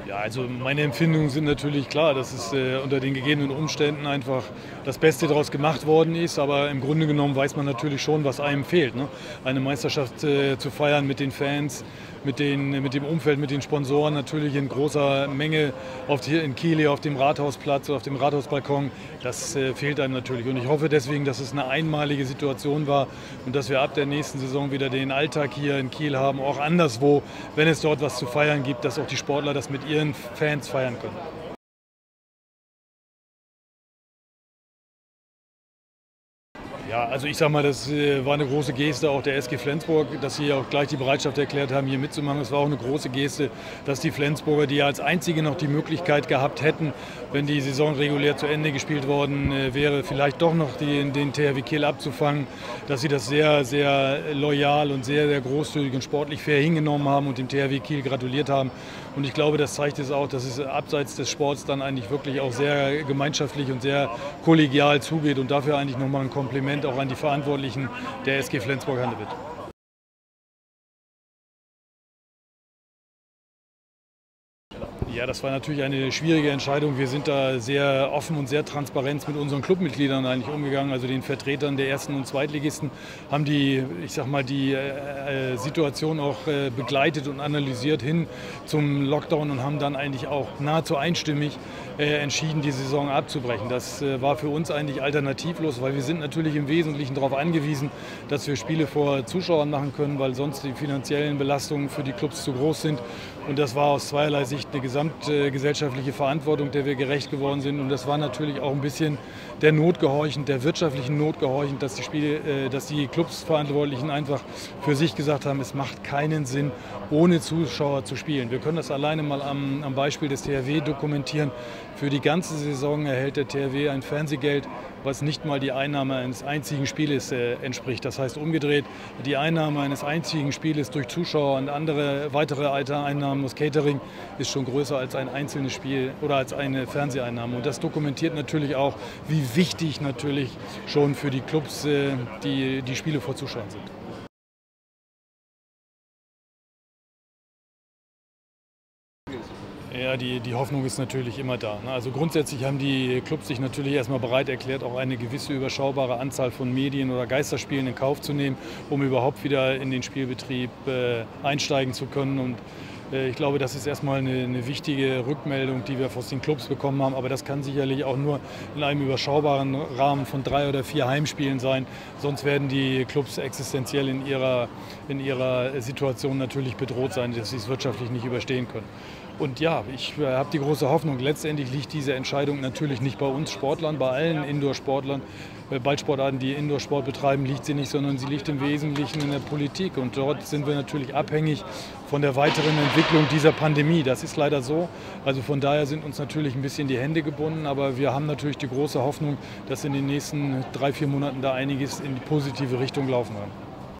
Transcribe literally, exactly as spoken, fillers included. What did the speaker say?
Ja, also meine Empfindungen sind natürlich klar, dass es äh, unter den gegebenen Umständen einfach das Beste daraus gemacht worden ist. Aber im Grunde genommen weiß man natürlich schon, was einem fehlt. Ne? Eine Meisterschaft äh, zu feiern mit den Fans, mit, den, mit dem Umfeld, mit den Sponsoren, natürlich in großer Menge auf die, in Kiel hier auf dem Rathausplatz oder auf dem Rathausbalkon, das äh, fehlt einem natürlich. Und ich hoffe deswegen, dass es eine einmalige Situation war und dass wir ab der nächsten Saison wieder den Alltag hier in Kiel haben, auch anderswo, wenn es dort was zu feiern gibt, dass auch die Sportler das mit ihren Fans feiern können. Ja, also ich sag mal, das äh, war eine große Geste auch der S G Flensburg, dass sie auch gleich die Bereitschaft erklärt haben, hier mitzumachen. Es war auch eine große Geste, dass die Flensburger, die ja als einzige noch die Möglichkeit gehabt hätten, wenn die Saison regulär zu Ende gespielt worden äh, wäre, vielleicht doch noch die, den T H W Kiel abzufangen, dass sie das sehr, sehr loyal und sehr, sehr großzügig und sportlich fair hingenommen haben und dem T H W Kiel gratuliert haben. Und ich glaube, das zeigt es auch, dass es abseits des Sports dann eigentlich wirklich auch sehr gemeinschaftlich und sehr kollegial zugeht und dafür eigentlich nochmal ein Kompliment auch an die Verantwortlichen der S G Flensburg-Handewitt. Ja, das war natürlich eine schwierige Entscheidung. Wir sind da sehr offen und sehr transparent mit unseren Clubmitgliedern eigentlich umgegangen, also den Vertretern der Ersten und Zweitligisten, haben die, ich sag mal, die äh, Situation auch äh, begleitet und analysiert hin zum Lockdown und haben dann eigentlich auch nahezu einstimmig äh, entschieden, die Saison abzubrechen. Das äh, war für uns eigentlich alternativlos, weil wir sind natürlich im Wesentlichen darauf angewiesen, dass wir Spiele vor Zuschauern machen können, weil sonst die finanziellen Belastungen für die Clubs zu groß sind. Und das war aus zweierlei Sicht eine gesamtgesellschaftliche Verantwortung, der wir gerecht geworden sind. Und das war natürlich auch ein bisschen der Not gehorchend, der wirtschaftlichen Not gehorchend, dass die Spiele, dass die Clubsverantwortlichen einfach für sich gesagt haben, es macht keinen Sinn, ohne Zuschauer zu spielen. Wir können das alleine mal am, am Beispiel des T H W dokumentieren. Für die ganze Saison erhält der T H W ein Fernsehgeld, was nicht mal die Einnahme eines einzigen Spieles äh, entspricht. Das heißt umgedreht, die Einnahme eines einzigen Spieles durch Zuschauer und andere weitere Einnahmen aus Catering ist schon größer als ein einzelnes Spiel oder als eine Fernseheinnahme. Und das dokumentiert natürlich auch, wie wichtig natürlich schon für die Clubs äh, die, die Spiele vor Zuschauern sind. Ja, die, die Hoffnung ist natürlich immer da. Also grundsätzlich haben die Clubs sich natürlich erstmal bereit erklärt, auch eine gewisse überschaubare Anzahl von Medien- oder Geisterspielen in Kauf zu nehmen, um überhaupt wieder in den Spielbetrieb äh, einsteigen zu können. Und äh, ich glaube, das ist erstmal eine, eine wichtige Rückmeldung, die wir aus den Clubs bekommen haben. Aber das kann sicherlich auch nur in einem überschaubaren Rahmen von drei oder vier Heimspielen sein. Sonst werden die Clubs existenziell in ihrer, in ihrer Situation natürlich bedroht sein, dass sie es wirtschaftlich nicht überstehen können. Und ja, ich äh, habe die große Hoffnung, letztendlich liegt diese Entscheidung natürlich nicht bei uns Sportlern, bei allen Indoor-Sportlern, äh, Ballsportarten, die Indoor-Sport betreiben, liegt sie nicht, sondern sie liegt im Wesentlichen in der Politik. Und dort sind wir natürlich abhängig von der weiteren Entwicklung dieser Pandemie. Das ist leider so. Also von daher sind uns natürlich ein bisschen die Hände gebunden, aber wir haben natürlich die große Hoffnung, dass in den nächsten drei, vier Monaten da einiges in die positive Richtung laufen wird.